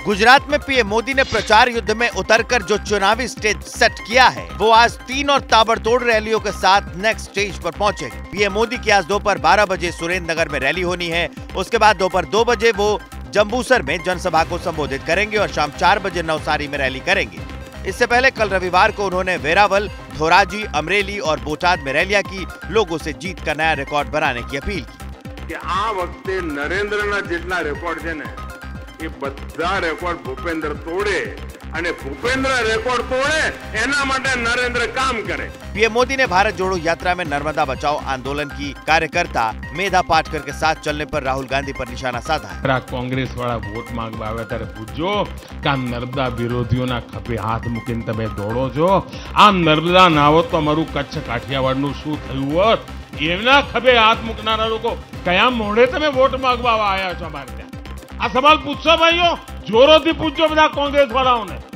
गुजरात में पीएम मोदी ने प्रचार युद्ध में उतरकर जो चुनावी स्टेज सेट किया है, वो आज 3 और ताबड़तोड़ रैलियों के साथ नेक्स्ट स्टेज पर पहुंचे। पीएम मोदी की आज दोपहर 12 बजे सुरेंद्रनगर में रैली होनी है। उसके बाद दोपहर 2 बजे वो जंबूसर में जनसभा को संबोधित करेंगे और शाम 4 बजे नवसारी में रैली करेंगे। इससे पहले कल रविवार को उन्होंने वेरावल, धोराजी, अमरेली और बोटाद में रैलियां की, लोगों से जीत का नया रिकॉर्ड बनाने की अपील की। कि आ वखते नरेंद्रना जेटला रेकॉर्ड छे ने એ બધા રેકોર્ડ ભૂપેન્દ્ર તોડે અને ભૂપેન્દ્ર રેકોર્ડ તોડે એના માટે નરેન્દ્ર काम करे। पीएम मोदी ने भारत जोड़ो यात्रा में नर्मदा बचाओ आंदोलन की कार्यकर्ता मेधा पाटकर के साथ चलने पर राहुल गांधी पर निशाना साधा है। कांग्रेस वाला वोट मांगवा आवे त्यारे पूछो का नर्मदा विरोधीओना खभे हाथ मूकीने तमे दौड़ो छो। आ नर्मदा ना होत तो अमारुं कच्छ काठियावाड़नुं शुं थयुं होत? एमना खभे हाथ मूकनारा लोको कया मोढे तमे वोट मांगवा आया छो? अमारे आ सवाल पूछो भाईओ, जोरों थी पूछो बधा कांग्रेस वालाओं ने।